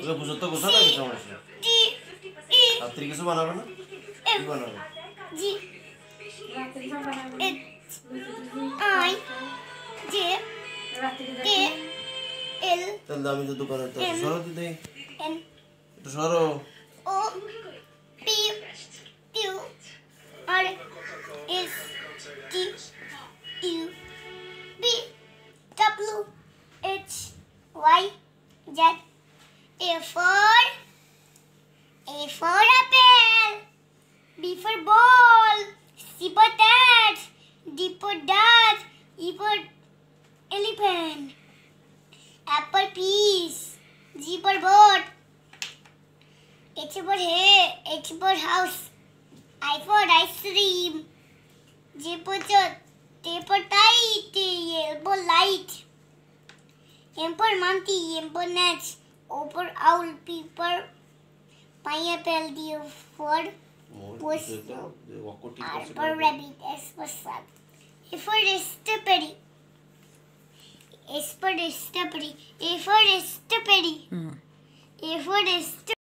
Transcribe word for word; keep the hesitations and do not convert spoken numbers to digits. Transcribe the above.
ওকে বুঝো তো বুঝো না কি সমস্যা রাত্রি কিছু বানাবে না কি বানাবে জি রাত্রি খাবার বানাবো আই জে কে এল তাহলে আমি তো দোকানে তো সরো দিদি এন একটু সরো O P Q R S T U V W H Y Z A for A for apple, B for ball, C for cat, D for duck, E for elephant, F for peas, G for boat, H for hay, H for house, I for ice cream, J for jet, T for tight, L for light, M for monkey, M for gnat, O for owl, P for pineapple, D for puss, R for rabbit, S for sun, A for strawberry, S for strawberry, A for strawberry, A for strawberry.